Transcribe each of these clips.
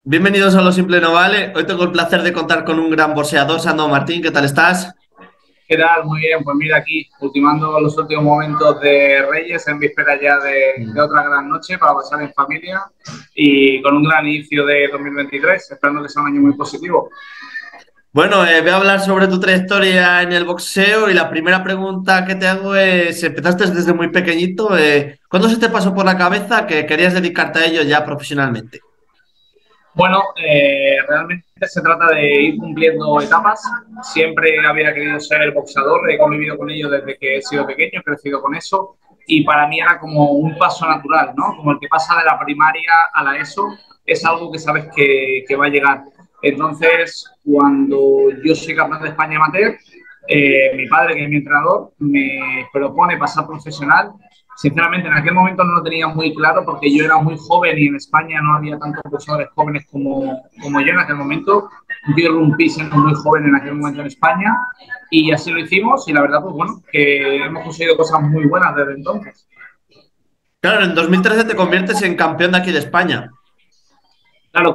Bienvenidos a Lo Simple No Vale. Hoy tengo el placer de contar con un gran boxeador, Sandro Martín. ¿Qué tal estás? ¿Qué tal? Muy bien, pues mira aquí, ultimando los últimos momentos de Reyes en víspera ya de otra gran noche para pasar en familia y con un gran inicio de 2023, esperando que sea un año muy positivo. Bueno, voy a hablar sobre tu trayectoria en el boxeo y la primera pregunta que te hago es, empezaste desde muy pequeñito, ¿cuándo se te pasó por la cabeza que querías dedicarte a ello ya profesionalmente? Bueno, realmente se trata de ir cumpliendo etapas. Siempre había querido ser boxeador, he convivido con ello desde que he sido pequeño, he crecido con eso y para mí era como un paso natural, ¿no? Como el que pasa de la primaria a la ESO, es algo que sabes que va a llegar. Entonces, cuando yo soy campeón de España amateur, mi padre, que es mi entrenador, me propone pasar profesional. Sinceramente, en aquel momento no lo tenía muy claro porque yo era muy joven y en España no había tantos boxeadores jóvenes como yo en aquel momento. Yo irrumpí siendo muy joven en aquel momento en España y así lo hicimos y la verdad, pues bueno, que hemos conseguido cosas muy buenas desde entonces. Claro, en 2013 te conviertes en campeón de aquí de España. Claro,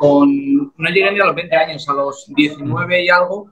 no llegué ni a los 20 años, a los 19 y algo,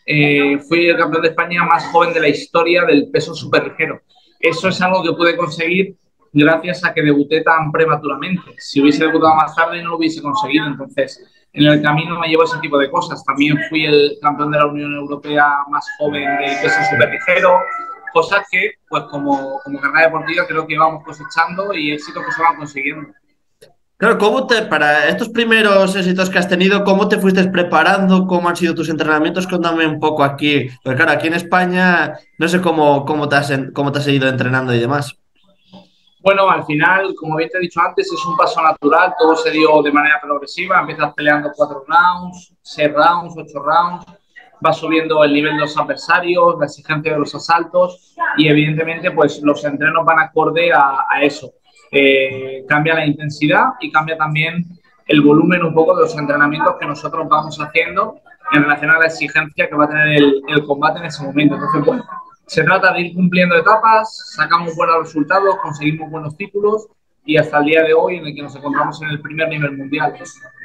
fui el campeón de España más joven de la historia del peso superligero. Eso es algo que pude conseguir gracias a que debuté tan prematuramente. Si hubiese debutado más tarde no lo hubiese conseguido. Entonces, en el camino me llevo ese tipo de cosas. También fui el campeón de la Unión Europea más joven del peso superligero. Cosas que, pues como carrera deportiva, creo que vamos cosechando y éxitos que se van consiguiendo. Claro, para estos primeros éxitos que has tenido, cómo te fuiste preparando? ¿Cómo han sido tus entrenamientos? Cuéntame un poco aquí. Porque claro, aquí en España no sé cómo te has ido entrenando y demás. Bueno, al final, como bien te he dicho antes, es un paso natural, todo se dio de manera progresiva, empiezas peleando 4 rounds, 6 rounds, 8 rounds, vas subiendo el nivel de los adversarios, la exigencia de los asaltos y evidentemente pues los entrenos van acorde a eso. Cambia la intensidad y cambia también el volumen un poco de los entrenamientos que nosotros vamos haciendo en relación a la exigencia que va a tener el combate en ese momento. Entonces, bueno, se trata de ir cumpliendo etapas, sacamos buenos resultados, conseguimos buenos títulos y hasta el día de hoy en el que nos encontramos en el primer nivel mundial.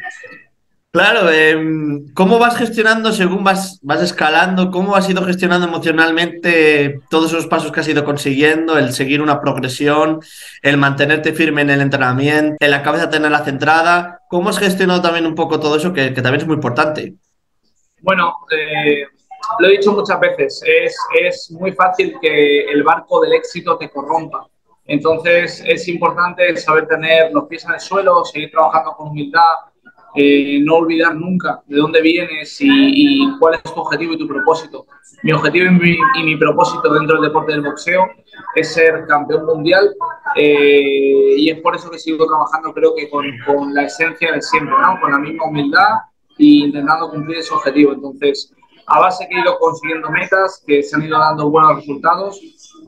Claro, ¿cómo vas gestionando según vas escalando? ¿Cómo has ido gestionando emocionalmente todos esos pasos que has ido consiguiendo? El seguir una progresión, el mantenerte firme en el entrenamiento, en la cabeza tenerla centrada. ¿Cómo has gestionado también un poco todo eso que también es muy importante? Bueno, lo he dicho muchas veces, es muy fácil que el barco del éxito te corrompa. Entonces es importante saber tener los pies en el suelo, seguir trabajando con humildad, no olvidar nunca de dónde vienes y cuál es tu objetivo y tu propósito. Mi objetivo y mi propósito dentro del deporte del boxeo es ser campeón mundial y es por eso que sigo trabajando creo que con la esencia de siempre, ¿no? Con la misma humildad e intentando cumplir ese objetivo. Entonces, a base que he ido consiguiendo metas, que se han ido dando buenos resultados,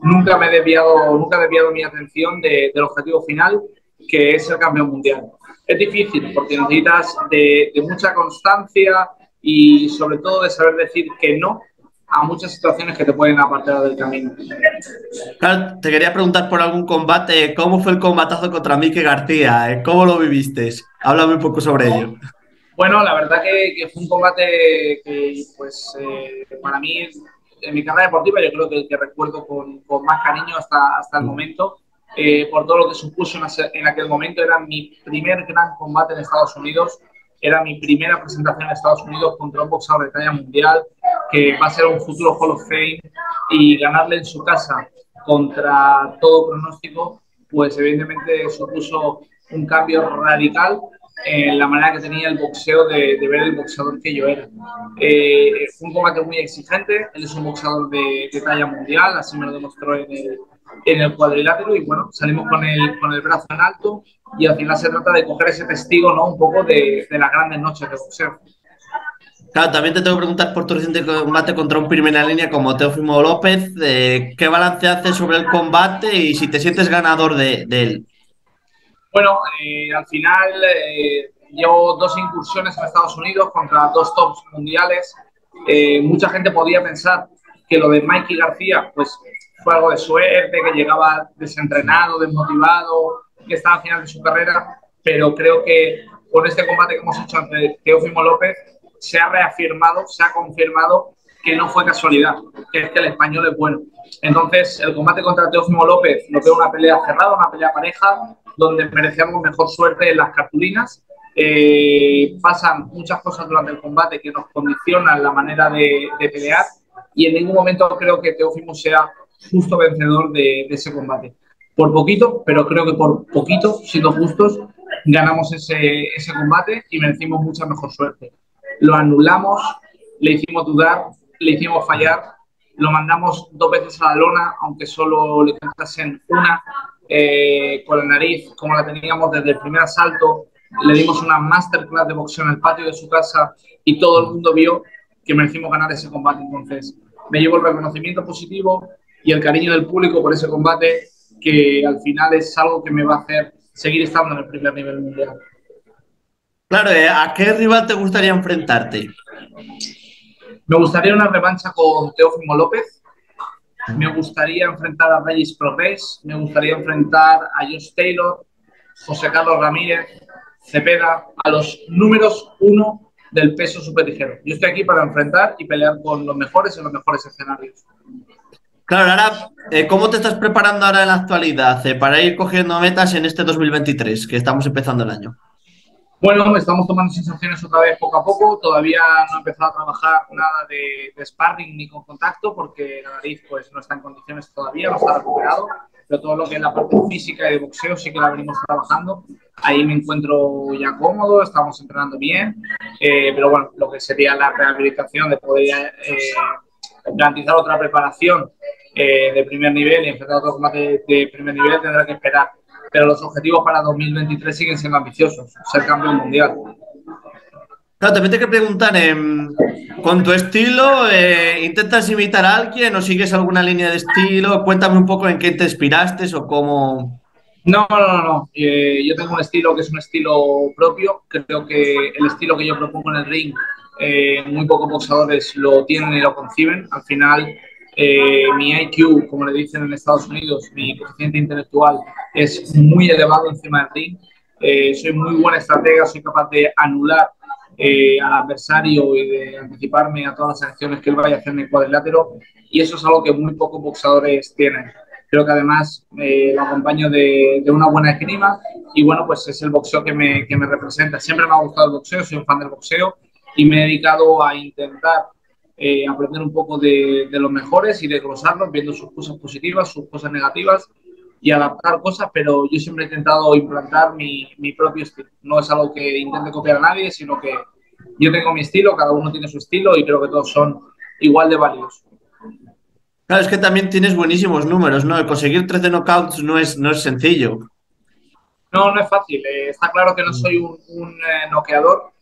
nunca he desviado mi atención del objetivo final, que es ser campeón mundial. Es difícil porque necesitas de mucha constancia y sobre todo de saber decir que no a muchas situaciones que te pueden apartar del camino. Claro, te quería preguntar por algún combate. ¿Cómo fue el combatazo contra Mike García? ¿Cómo lo viviste? Háblame un poco sobre ello. Bueno, la verdad que fue un combate que, pues, para mí, en mi carrera deportiva, yo creo que el que recuerdo con más cariño hasta el momento, por todo lo que supuso en aquel momento. Era mi primer gran combate en Estados Unidos, era mi primera presentación en Estados Unidos contra un boxeador de talla mundial, que va a ser un futuro Hall of Fame, y ganarle en su casa contra todo pronóstico, pues evidentemente supuso un cambio radical en la manera que tenía el boxeo de ver el boxeador que yo era. Fue un combate muy exigente, él es un boxeador de talla mundial, así me lo demostró en el cuadrilátero y bueno, salimos con el brazo en alto y al final se trata de coger ese testigo, ¿no? Un poco de las grandes noches de boxeo. Claro, también te tengo que preguntar por tu reciente combate contra un primera línea como Teófimo López. ¿Qué balance haces sobre el combate y si te sientes ganador de él? Bueno, al final llevo 2 incursiones en Estados Unidos contra 2 tops mundiales. Mucha gente podía pensar que lo de Mikey García pues, fue algo de suerte, que llegaba desentrenado, desmotivado, que estaba al final de su carrera, pero creo que con este combate que hemos hecho ante Teófimo López, se ha reafirmado, se ha confirmado que no fue casualidad, que es que el español es bueno. Entonces, el combate contra Teófimo López lo veo una pelea cerrada, una pelea pareja, donde merecíamos mejor suerte en las cartulinas. Pasan muchas cosas durante el combate que nos condicionan la manera de pelear y en ningún momento creo que Teófimo sea justo vencedor de ese combate. Por poquito, pero creo que por poquito, siendo justos, ganamos ese combate y merecimos mucha mejor suerte. Lo anulamos, le hicimos dudar, le hicimos fallar, lo mandamos 2 veces a la lona, aunque solo le cantasen una, con la nariz, como la teníamos desde el primer asalto. Le dimos una masterclass de boxeo en el patio de su casa y todo el mundo vio que merecimos ganar ese combate. Entonces, me llevo el reconocimiento positivo y el cariño del público por ese combate, que al final es algo que me va a hacer seguir estando en el primer nivel mundial. Claro, ¿a qué rival te gustaría enfrentarte? Me gustaría una revancha con Teófimo López, me gustaría enfrentar a Regis Progrés, me gustaría enfrentar a Josh Taylor, José Carlos Ramírez, Cepeda, a los números 1 del peso superligero. Yo estoy aquí para enfrentar y pelear con los mejores en los mejores escenarios. Claro, ahora, ¿cómo te estás preparando ahora en la actualidad para ir cogiendo metas en este 2023, que estamos empezando el año? Bueno, estamos tomando sensaciones otra vez poco a poco. Todavía no he empezado a trabajar nada de sparring ni con contacto porque la nariz pues, no está en condiciones todavía, no está recuperado. Pero todo lo que es la parte física y de boxeo sí que la venimos trabajando. Ahí me encuentro ya cómodo, estamos entrenando bien. Pero bueno, lo que sería la rehabilitación de poder garantizar otra preparación de primer nivel y enfrentar otro combate de primer nivel tendrá que esperar. Pero los objetivos para 2023 siguen siendo ambiciosos, ser campeón mundial. Claro, también te quiero preguntar, con tu estilo, ¿intentas imitar a alguien o sigues alguna línea de estilo? Cuéntame un poco en qué te inspiraste o cómo... No, no, no, no. Yo tengo un estilo que es un estilo propio. Creo que el estilo que yo propongo en el ring, muy pocos boxeadores lo tienen y lo conciben. Al final, mi IQ, como le dicen en Estados Unidos, mi coeficiente intelectual es muy elevado encima del ring. Soy muy buena estratega, soy capaz de anular al adversario y de anticiparme a todas las acciones que él vaya a hacer en el cuadrilátero. Y eso es algo que muy pocos boxeadores tienen. Creo que además lo acompaño de una buena esgrima y bueno, pues es el boxeo que me representa. Siempre me ha gustado el boxeo, soy un fan del boxeo y me he dedicado a intentar aprender un poco de los mejores y de glosarlos, viendo sus cosas positivas, sus cosas negativas y adaptar cosas, pero yo siempre he intentado implantar mi propio estilo. No es algo que intente copiar a nadie, sino que yo tengo mi estilo, cada uno tiene su estilo y creo que todos son igual de válidos. Claro, es que también tienes buenísimos números, ¿no? El conseguir 13 knockouts no es sencillo. No, no es fácil. Está claro que no soy un noqueador.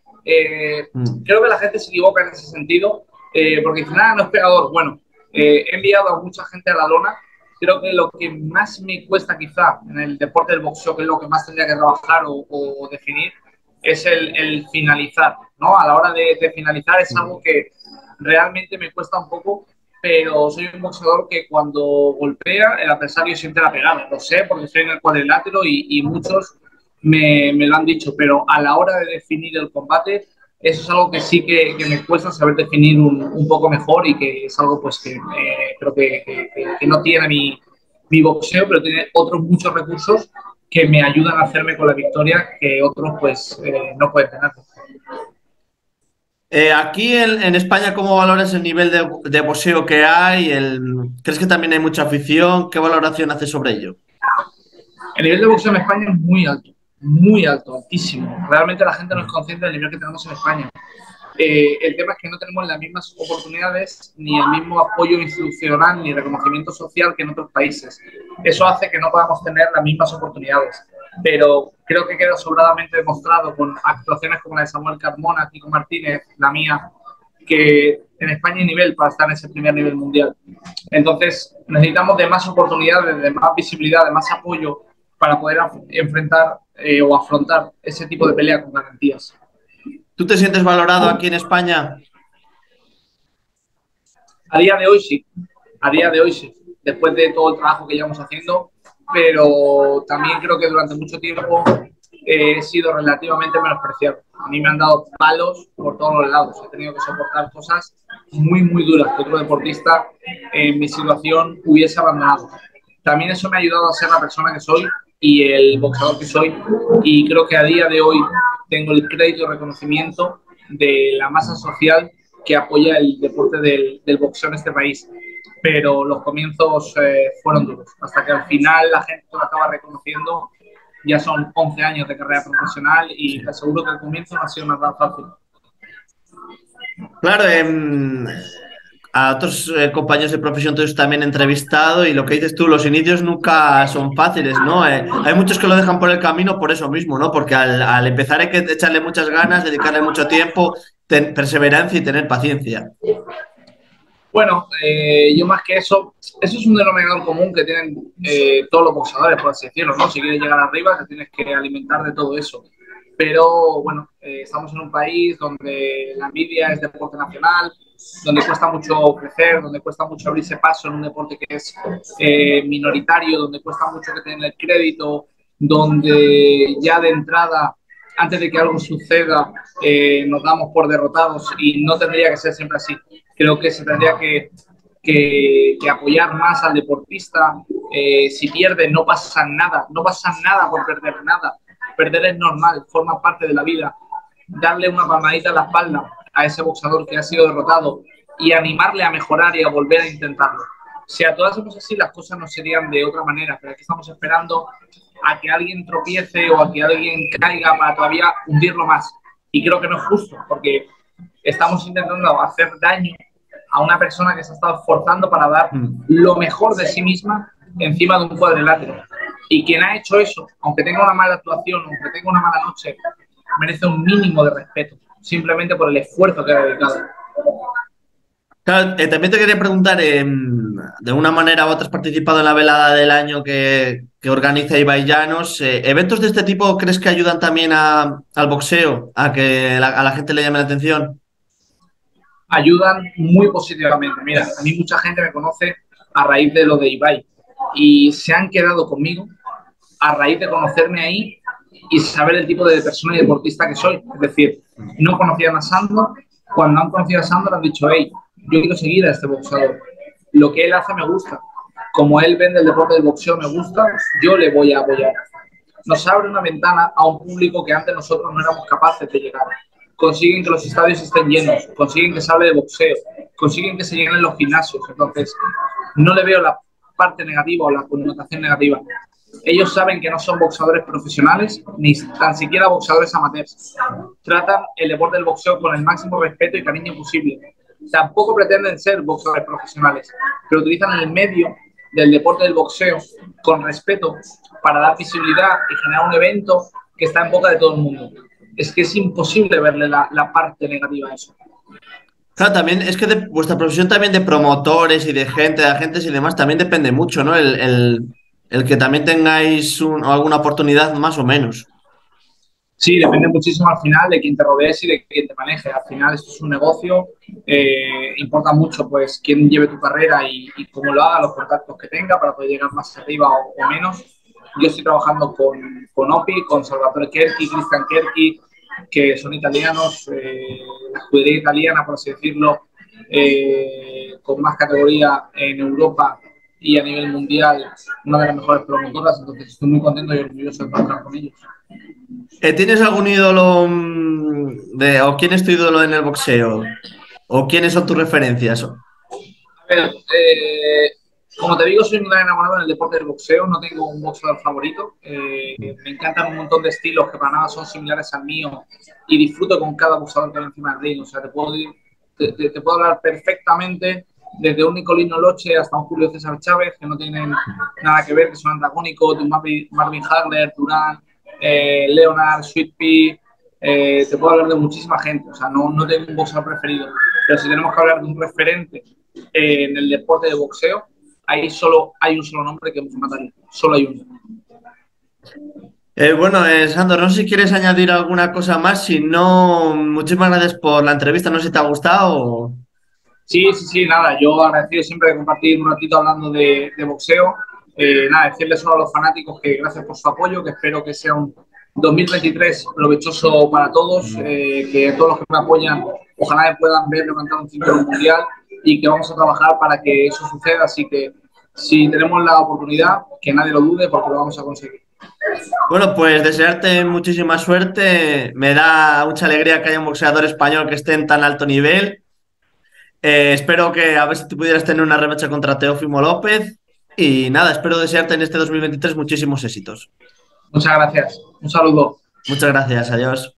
Creo que la gente se equivoca en ese sentido, porque dice, nada, no es pegador. Bueno, he enviado a mucha gente a la lona. Creo que lo que más me cuesta quizá en el deporte del boxeo, que es lo que más tendría que trabajar o definir, es el finalizar, ¿no? A la hora de finalizar es algo que realmente me cuesta un poco, pero soy un boxeador que cuando golpea el adversario siente la pegada. Lo sé porque estoy en el cuadrilátero y muchos me lo han dicho, pero a la hora de definir el combate, eso es algo que sí que me cuesta saber definir un poco mejor y que es algo pues que creo que no tiene mi boxeo, pero tiene otros muchos recursos que me ayudan a hacerme con la victoria que otros pues no pueden tener. Aquí en España, ¿cómo valoras el nivel de boxeo que hay? ¿Crees que también hay mucha afición? ¿Qué valoración haces sobre ello? El nivel de boxeo en España es muy alto, altísimo. Realmente la gente no es consciente del nivel que tenemos en España. El tema es que no tenemos las mismas oportunidades, ni el mismo apoyo institucional, ni reconocimiento social que en otros países. Eso hace que no podamos tener las mismas oportunidades. Pero creo que queda sobradamente demostrado con actuaciones como la de Samuel Carmona, Kiko Martínez, la mía, que en España hay nivel para estar en ese primer nivel mundial. Entonces, necesitamos de más oportunidades, de más visibilidad, de más apoyo para poder enfrentar o afrontar ese tipo de pelea con garantías. ¿Tú te sientes valorado aquí en España? A día de hoy sí, a día de hoy sí, después de todo el trabajo que llevamos haciendo, pero también creo que durante mucho tiempo he sido relativamente menospreciado. A mí me han dado palos por todos los lados. He tenido que soportar cosas muy, muy duras que otro deportista en mi situación hubiese abandonado. También eso me ha ayudado a ser la persona que soy y el boxeador que soy. Y creo que a día de hoy tengo el crédito y reconocimiento de la masa social que apoya el deporte del boxeo en este país. Pero los comienzos fueron duros, hasta que al final la gente lo acaba reconociendo. Ya son 11 años de carrera profesional y te aseguro que el comienzo no ha sido nada fácil. Claro, a otros compañeros de profesión tuyos también he entrevistado y lo que dices tú, los inicios nunca son fáciles, ¿no? Hay muchos que lo dejan por el camino por eso mismo, ¿no? Porque al empezar hay que echarle muchas ganas, dedicarle mucho tiempo, perseverancia y tener paciencia. Bueno, yo más que eso es un denominador común que tienen todos los boxeadores, por así decirlo, ¿no? Si quieres llegar arriba, te tienes que alimentar de todo eso. Pero bueno, estamos en un país donde la envidia es deporte nacional, donde cuesta mucho crecer, donde cuesta mucho abrirse paso en un deporte que es minoritario, donde cuesta mucho que tengan el crédito, donde ya de entrada, antes de que algo suceda, nos damos por derrotados y no tendría que ser siempre así. Creo que se tendría que apoyar más al deportista. Si pierde, no pasa nada, no pasa nada por perder nada. Perder es normal, forma parte de la vida. Darle una palmadita en la espalda a ese boxeador que ha sido derrotado y animarle a mejorar y a volver a intentarlo. Si a todas hacemos así, las cosas no serían de otra manera, pero aquí estamos esperando a que alguien tropiece o a que alguien caiga para todavía hundirlo más. Y creo que no es justo, porque estamos intentando hacer daño a una persona que se ha estado esforzando para dar lo mejor de sí misma encima de un cuadrilátero. Y quien ha hecho eso, aunque tenga una mala actuación, aunque tenga una mala noche, merece un mínimo de respeto, simplemente por el esfuerzo que ha dedicado. Claro, también te quería preguntar, de una manera u otra has participado en la velada del año que organiza Ibai Llanos. ¿Eventos de este tipo crees que ayudan también al boxeo, a que a la gente le llame la atención? Ayudan muy positivamente. Mira, a mí mucha gente me conoce a raíz de lo de Ibai y se han quedado conmigo a raíz de conocerme ahí y saber el tipo de persona y deportista que soy. Es decir, no conocían a Sandor, cuando han conocido a Sandor han dicho, hey, yo quiero seguir a este boxeador. Lo que él hace me gusta. Como él vende el deporte del boxeo me gusta, yo le voy a apoyar. Nos abre una ventana a un público que antes nosotros no éramos capaces de llegar. Consiguen que los estadios estén llenos, consiguen que se hable de boxeo, consiguen que se llenen los gimnasios. Entonces, no le veo la parte negativa o la connotación negativa. Ellos saben que no son boxeadores profesionales, ni tan siquiera boxeadores amateurs. Tratan el deporte del boxeo con el máximo respeto y cariño posible. Tampoco pretenden ser boxeadores profesionales, pero utilizan el medio del deporte del boxeo con respeto para dar visibilidad y generar un evento que está en boca de todo el mundo. Es que es imposible verle la parte negativa a eso. Claro, también es que de vuestra profesión también de promotores y de gente, de agentes y demás, también depende mucho, ¿no? El que también tengáis alguna oportunidad más o menos. Sí, depende muchísimo al final de quién te rodees y de quién te maneje. Al final esto es un negocio, importa mucho pues quién lleve tu carrera y cómo lo haga, los contactos que tenga para poder llegar más arriba o menos. Yo estoy trabajando con Opi, con Salvatore Cherchi, Cristian Cherchi, que son italianos, la escudería italiana, por así decirlo, con más categoría en Europa y a nivel mundial, una de las mejores promotoras, entonces estoy muy contento y orgulloso de trabajar con ellos. ¿Tienes algún ídolo o quién es tu ídolo en el boxeo? ¿O quiénes son tus referencias? A ver, como te digo, soy un gran enamorado en el deporte del boxeo, no tengo un boxeador favorito. Me encantan un montón de estilos que para nada son similares al mío y disfruto con cada boxeador que hay encima del ring. O sea, te puedo hablar perfectamente desde un Nicolino Loche hasta un Julio César Chávez, que no tienen nada que ver, que son antagónicos, de un Marvin Hagler, Durán, Leonard, Sweet Pea. Te puedo hablar de muchísima gente, o sea, no tengo un boxeador preferido, pero si tenemos que hablar de un referente en el deporte de boxeo, ahí solo hay un solo nombre que es Muhammad Ali, solo hay uno. Bueno, Sandor, no sé si quieres añadir alguna cosa más, si no, muchísimas gracias por la entrevista, no sé si te ha gustado. Sí, nada, yo agradecido siempre de compartir un ratito hablando de boxeo. Nada, decirles solo a los fanáticos que gracias por su apoyo, que espero que sea 2023 provechoso para todos, que todos los que me apoyan ojalá me puedan ver levantar un cinturón mundial y que vamos a trabajar para que eso suceda. Así que si tenemos la oportunidad, que nadie lo dude porque lo vamos a conseguir. Bueno, pues desearte muchísima suerte. Me da mucha alegría que haya un boxeador español que esté en tan alto nivel. Espero que a ver si tú pudieras tener una revancha contra Teófimo López. Y nada, espero desearte en este 2023 muchísimos éxitos. Muchas gracias. Un saludo. Muchas gracias, adiós.